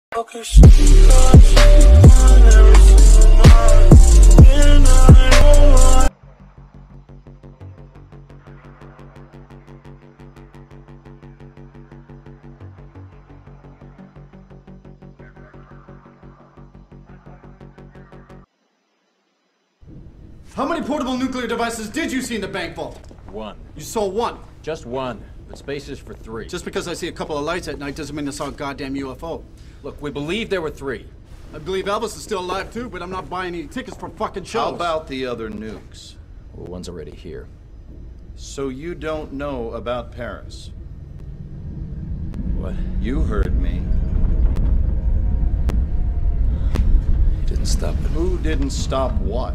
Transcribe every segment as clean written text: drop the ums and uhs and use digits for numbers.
How many portable nuclear devices did you see in the bank vault? One. You saw one? Just one. But space is for three. Just because I see a couple of lights at night doesn't mean I saw a goddamn UFO. Look, we believe there were three. I believe Elvis is still alive too, but I'm not buying any tickets for fucking shows. How about the other nukes? Well, one's already here. So you don't know about Paris? What? You heard me. He didn't stop it. Who didn't stop what?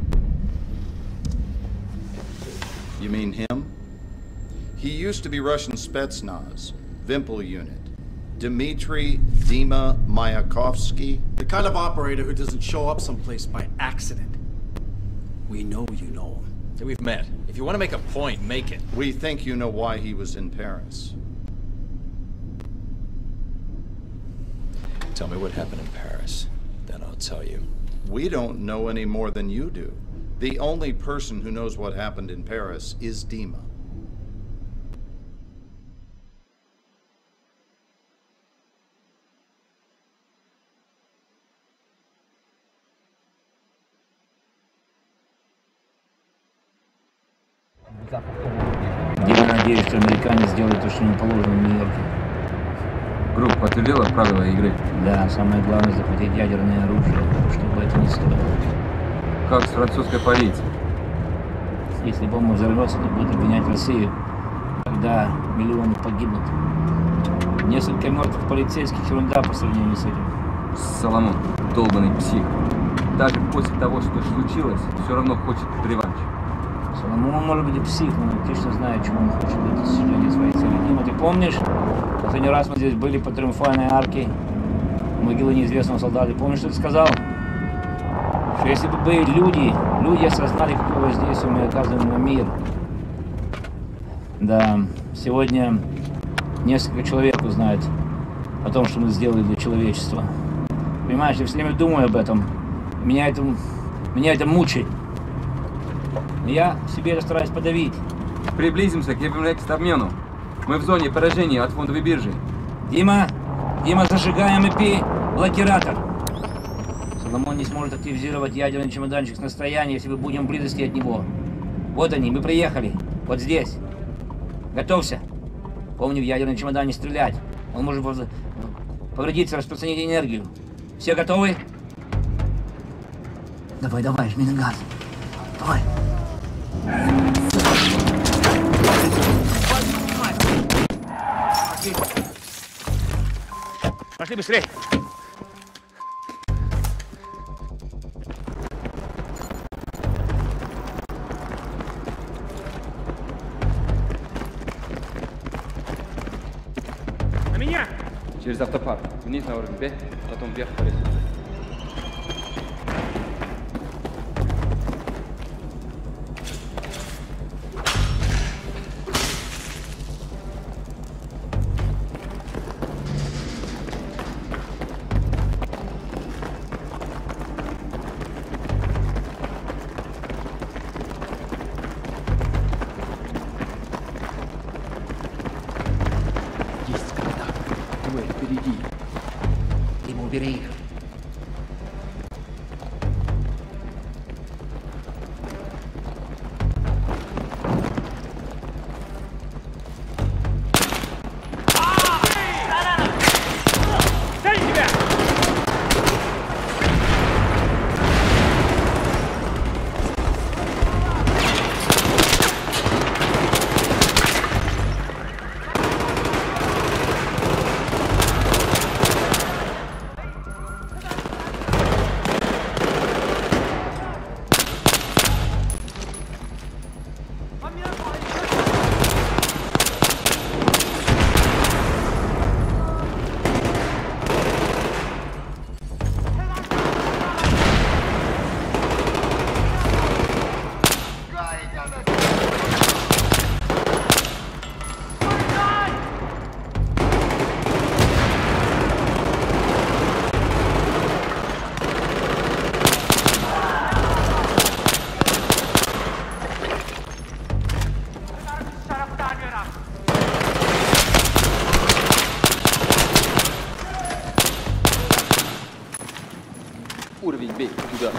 You mean him? He used to be Russian Spetsnaz, Vimpel unit. Dmitry Dima Mayakovsky. The kind of operator who doesn't show up someplace by accident. We know you know him. Hey, we've met. If you want to make a point, make it. We think you know why he was in Paris. Tell me what happened in Paris. Then I'll tell you. We don't know any more than you do. The only person who knows what happened in Paris is Dima. Я надеюсь, что американец сделает то, что не положено в Нью-Йорке. Группа подтвердила правила игры? Да, самое главное захватить ядерное оружие, чтобы это не стоило. Как с французской полицией? Если бомба взорвется, то будет обвинять Россию, когда миллионы погибнут. Несколько мертвых полицейских — ерунда по сравнению с этим. Соломон, долбанный псих. Даже после того, что случилось, все равно хочет реванш. Соломон может быть и псих, но он точно знает, чего он хочет для достижения своей цели. Дима, ты помнишь, последний раз мы здесь были по Триумфальной арке, могилы неизвестного солдата. Помнишь, что ты сказал? Что если бы люди осознали, какое воздействие мы оказываем на мир. Да, сегодня несколько человек узнают о том, что мы сделали для человечества. Понимаешь, я все время думаю об этом. Меня это мучает. Но я себе это стараюсь подавить. Приблизимся к обмену. Мы в зоне поражения от фондовой биржи. Дима, зажигаем IP-блокиратор. Соломон не сможет активизировать ядерный чемоданчик с расстояния, если мы будем в близости от него. Вот они, мы приехали. Вот здесь. Готовься. Помни, в ядерный чемодан не стрелять. Он может повредиться, распространить энергию. Все готовы? Давай, жми на газ. Давай. Пошли быстрее. На меня! Через автопарк. Вниз на уровень Б, потом вверх по лестнице. Убери их. Уровень бей, туда.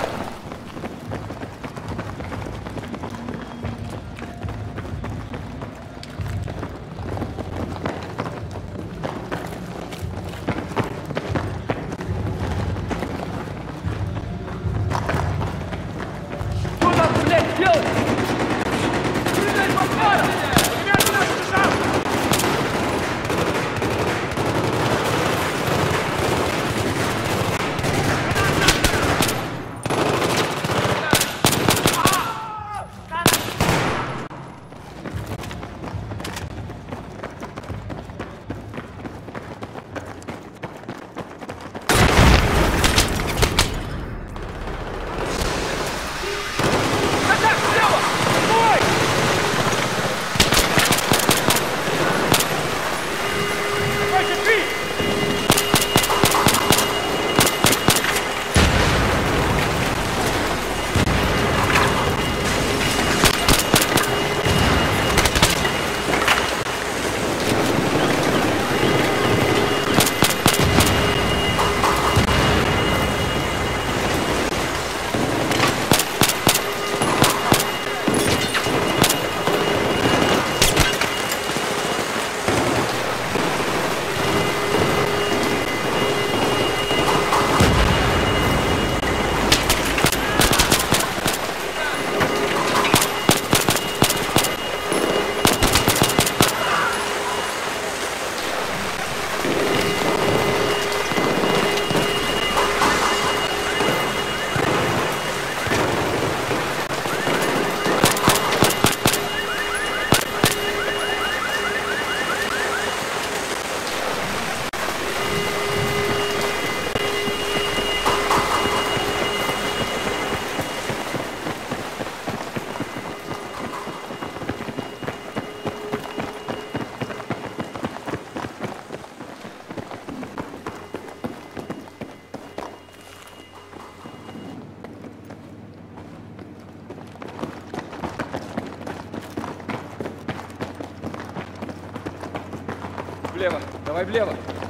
Влево, давай влево.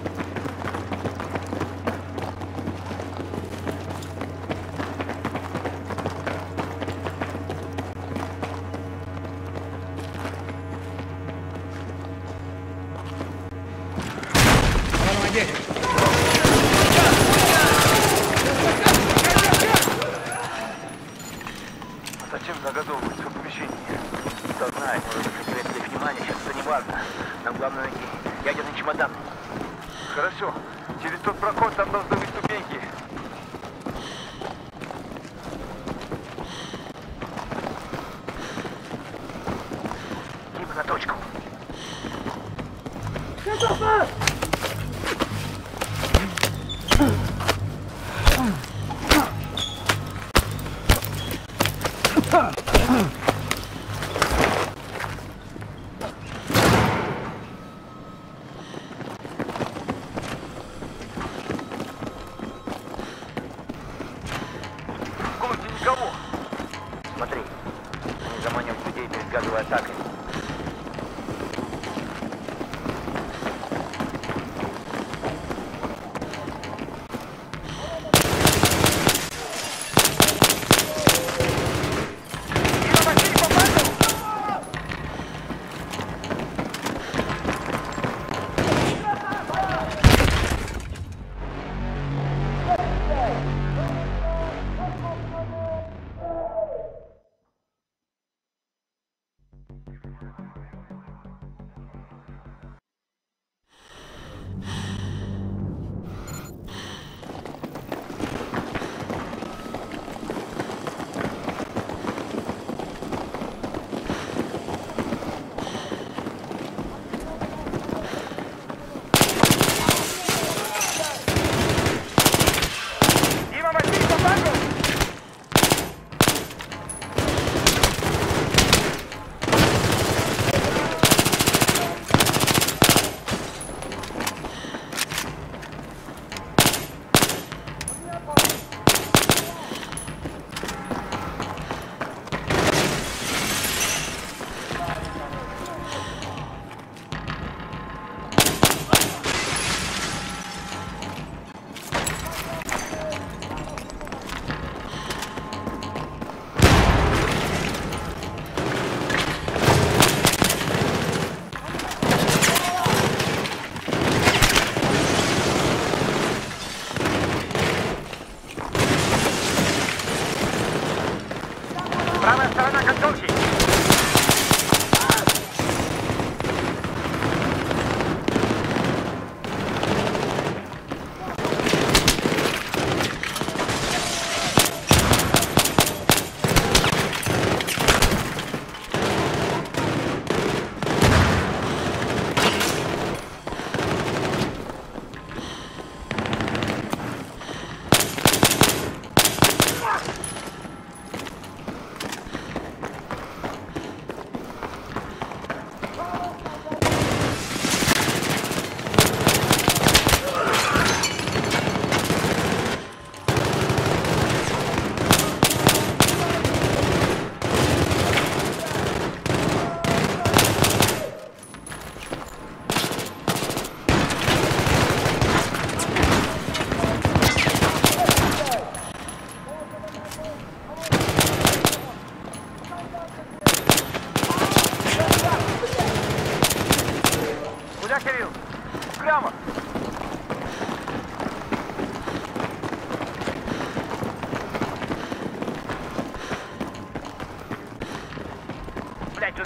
Зачем загазовывать все помещение? Кто знает, может быть, секретное внимание, сейчас это не важно. Нам главное найти ядерный чемодан. Хорошо. Через тот проход там должны быть ступеньки. Дима, на точку. Готово!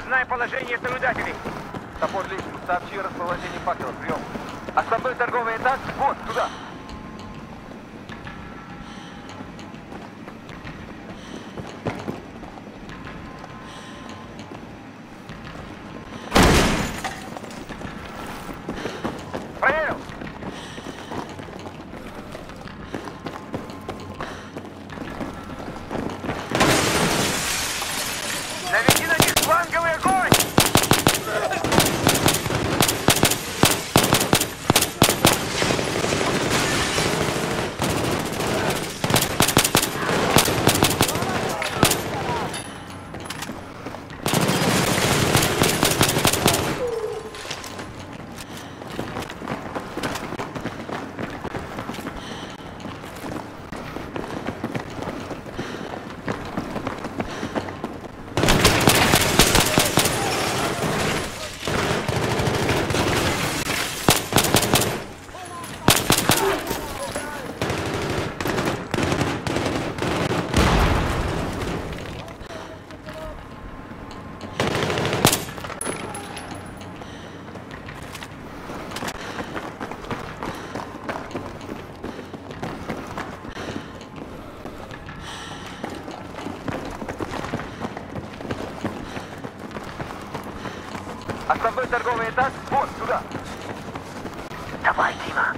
Узнай положение наблюдателей. Топор личный, сообщи расположение факелов, прием. Основной торговый этаж, вот, туда. Проверил. Наведи на них фланговый огонь! Основной торговый этаж, вот, туда. Давай, Дима.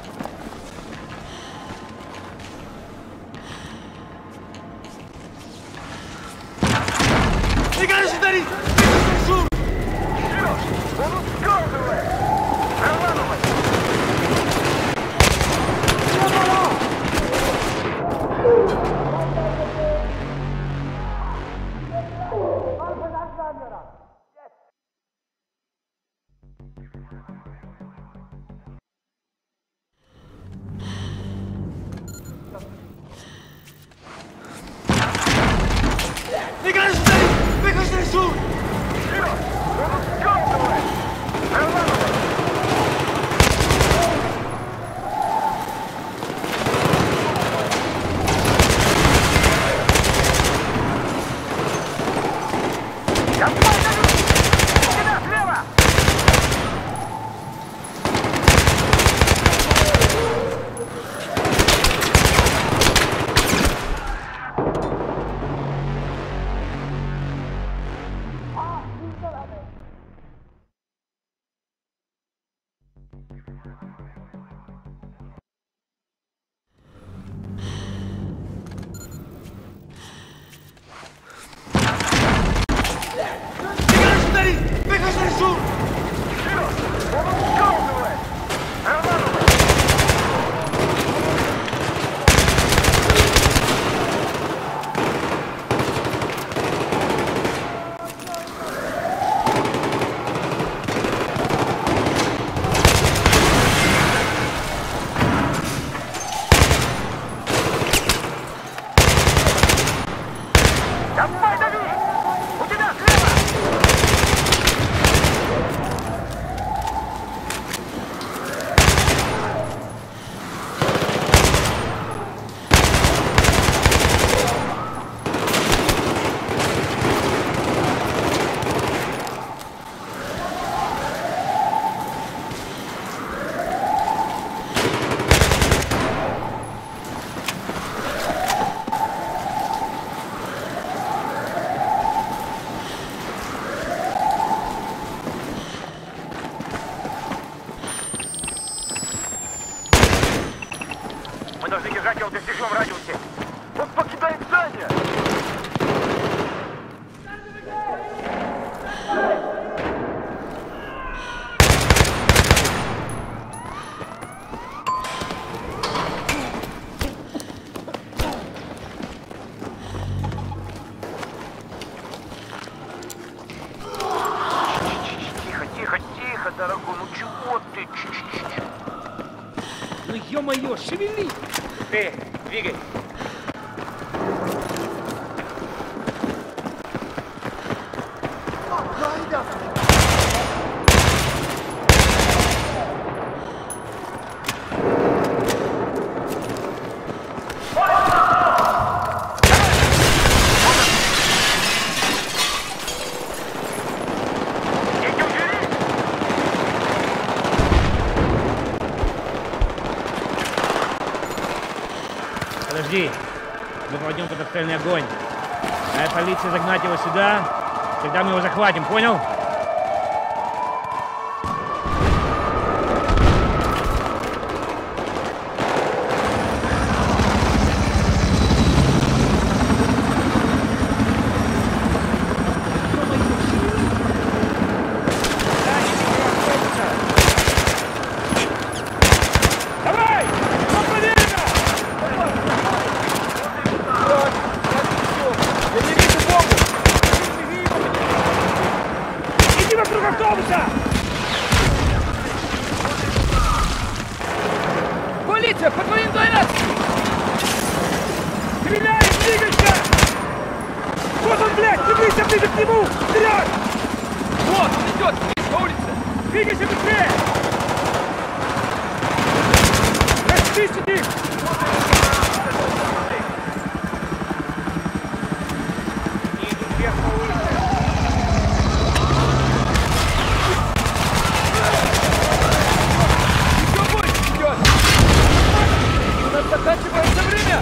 Сереж, он ускользывает! Проламывай! Мы должны держать его в достижимом радиусе. Он покидает здание! Тихо, дорогой, ну чего ты? Ну ё-моё, шевели! Ты, двигай! Подожди. Мы проводим подстрельный огонь. Дай полиции загнать его сюда. Тогда мы его захватим, понял? Полиция, по твоим глазам! Стреляй, двигайся! Вот он, блядь, двигайся ближе к нему! Вперед! Вот, он идет, здесь, по улице! Двигайся быстрее! Расчистить их! Они идут вверх по улице. Еще больше идет! У нас заканчивается время!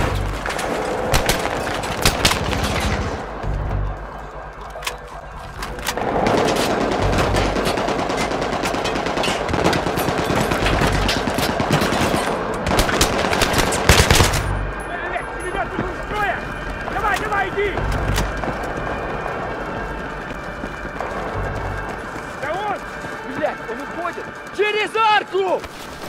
Ребят, вы из строя! Давай, давай, иди! Да он! Блядь, он уходит! Через арку!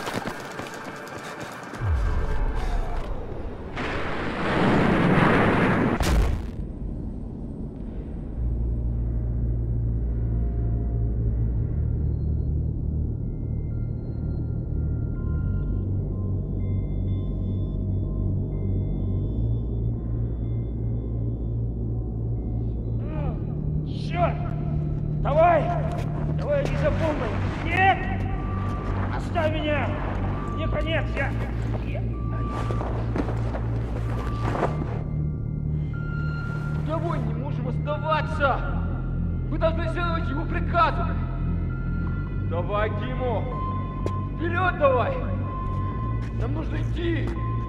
Черт! Давай! Давай, иди за бомбой! Нет! Оставь меня! Мне конец, я... Давай, не можем оставаться! Мы должны следовать его приказу! Давай, Тимо! Вперед давай! Нам нужно идти!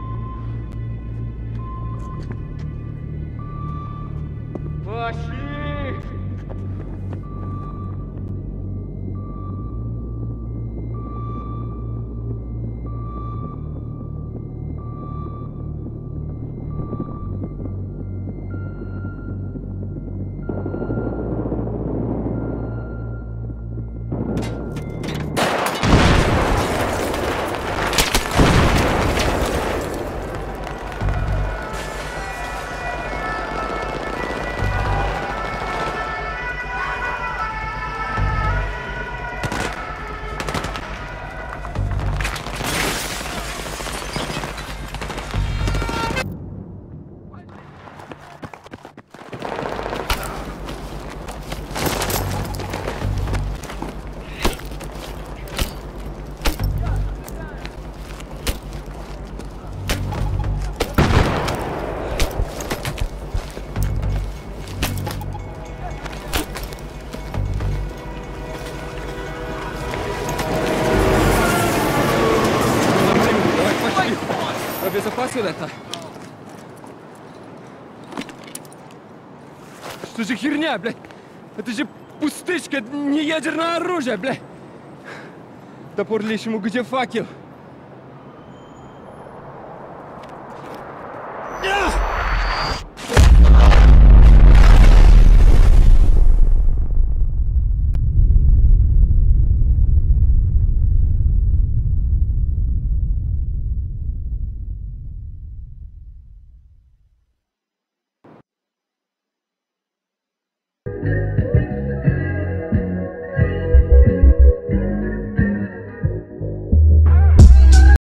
Пошли! Безопасно это? Что за херня, блядь? Это же пустышка, это не ядерное оружие, блядь! Топор лишь ему, где факел?